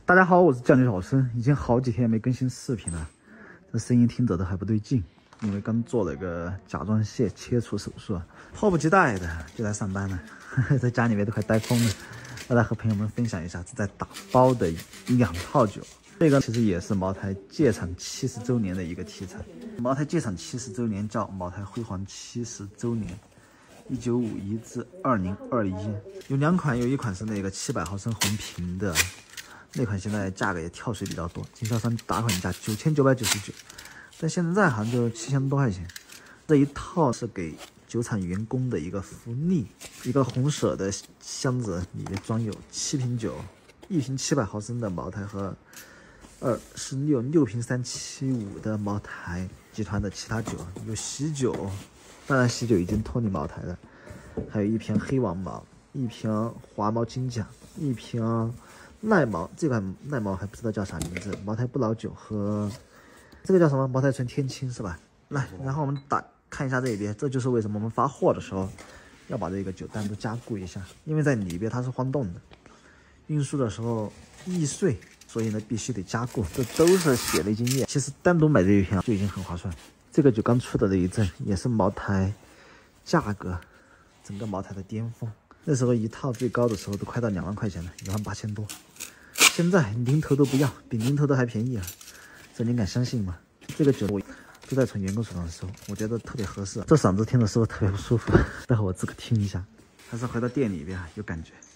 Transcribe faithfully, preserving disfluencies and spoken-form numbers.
大家好，我是酱牛老生，已经好几天没更新视频了，这声音听着都还不对劲，因为刚做了一个甲状腺切除手术，迫不及待的就来上班了，在家里面都快待疯了。我来和朋友们分享一下正在打包的两套酒，这个其实也是茅台戒厂七十周年的一个题材。茅台戒厂七十周年叫茅台辉煌七十周年。 一九五一至二零二一，有两款，有一款是那个七百毫升红瓶的，那款现在价格也跳水比较多，经销商打款价九千九百九十九，但现在好像就七千多块钱。这一套是给酒厂员工的一个福利，一个红色的箱子里面装有七瓶酒，一瓶七百毫升的茅台和二十六六瓶三七五的茅台集团的其他酒，有喜酒。 当然，喜酒已经脱离茅台了，还有一瓶黑王茅，一瓶华茅金奖，一瓶耐茅，这款耐茅还不知道叫啥名字，茅台不老酒和这个叫什么茅台纯天青是吧？来，然后我们打看一下这一边，这就是为什么我们发货的时候要把这个酒单独加固一下，因为在里边它是晃动的，运输的时候易碎，所以呢必须得加固，这都是血泪经验。其实单独买这一瓶就已经很划算。 这个酒刚出的那一阵，也是茅台价格整个茅台的巅峰。那时候一套最高的时候都快到两万块钱了，一万八千多。现在零头都不要，比零头都还便宜啊！这您敢相信吗？这个酒我都在从员工手上收，我觉得特别合适。这嗓子听的时候特别不舒服，待会我自个听一下，还是回到店里边有感觉。